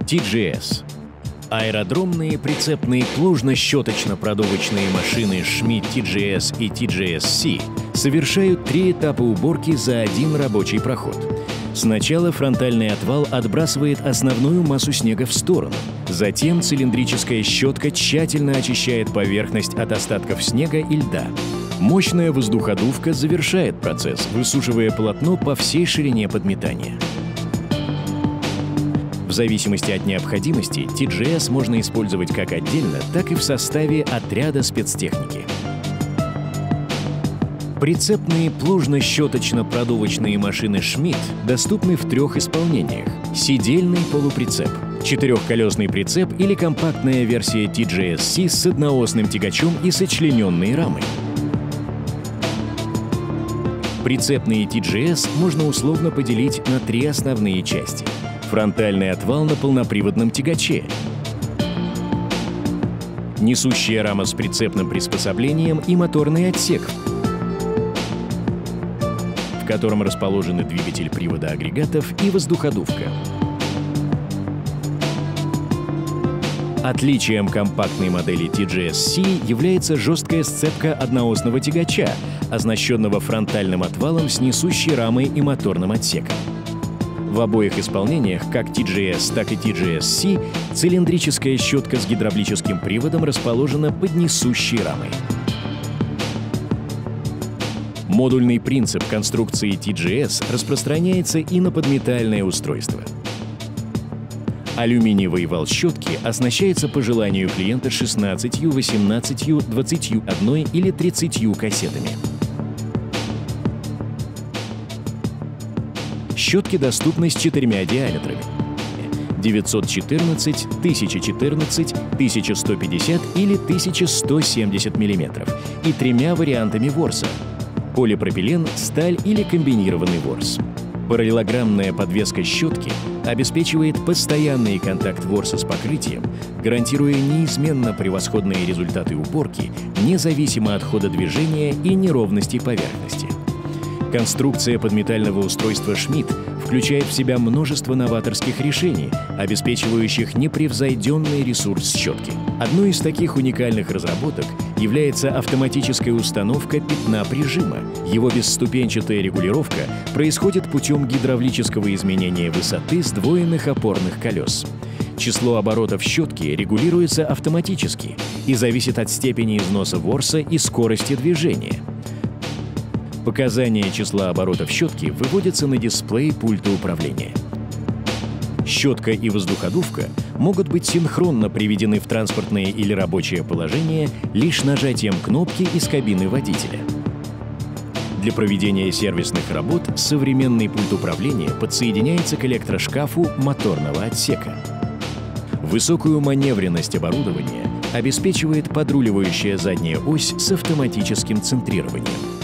TGS. Аэродромные прицепные плужно-щеточно-продувочные машины Schmidt TGS и TGS-C совершают 3 этапа уборки за один рабочий проход. Сначала фронтальный отвал отбрасывает основную массу снега в сторону. Затем цилиндрическая щетка тщательно очищает поверхность от остатков снега и льда. Мощная воздуходувка завершает процесс, высушивая полотно по всей ширине подметания. В зависимости от необходимости, TGS можно использовать как отдельно, так и в составе отряда спецтехники. Прицепные плужно-щеточно-продувочные машины Schmidt доступны в 3 исполнениях: сидельный полуприцеп, 4-колесный прицеп или компактная версия TGS-C с одноосным тягачом и сочлененной рамой. Прицепные TGS можно условно поделить на 3 основные части: фронтальный отвал на полноприводном тягаче, несущая рама с прицепным приспособлением и моторный отсек, в котором расположены двигатель привода агрегатов и воздуходувка. Отличием компактной модели TGS-C является жесткая сцепка одноосного тягача, оснащенного фронтальным отвалом с несущей рамой и моторным отсеком. В обоих исполнениях, как TGS, так и TGS-C, цилиндрическая щетка с гидравлическим приводом расположена под несущей рамой. Модульный принцип конструкции TGS распространяется и на подметальное устройство. Алюминиевый вал щетки оснащается по желанию клиента 16, 18, 21 или 30 кассетами. Щетки доступны с 4 диаметрами: 914, 1014, 1150 или 1170 мм и 3 вариантами ворса: полипропилен, сталь или комбинированный ворс. Параллелограммная подвеска щетки обеспечивает постоянный контакт ворса с покрытием, гарантируя неизменно превосходные результаты уборки, независимо от хода движения и неровности поверхности. Конструкция подметального устройства Schmidt включает в себя множество новаторских решений, обеспечивающих непревзойденный ресурс щетки. Одной из таких уникальных разработок является автоматическая установка пятна прижима. Его бесступенчатая регулировка происходит путем гидравлического изменения высоты сдвоенных опорных колес. Число оборотов щетки регулируется автоматически и зависит от степени износа ворса и скорости движения. Показания числа оборотов щетки выводятся на дисплей пульта управления. Щетка и воздуходувка могут быть синхронно приведены в транспортное или рабочее положение лишь нажатием кнопки из кабины водителя. Для проведения сервисных работ современный пульт управления подсоединяется к электрошкафу моторного отсека. Высокую маневренность оборудования обеспечивает подруливающая задняя ось с автоматическим центрированием.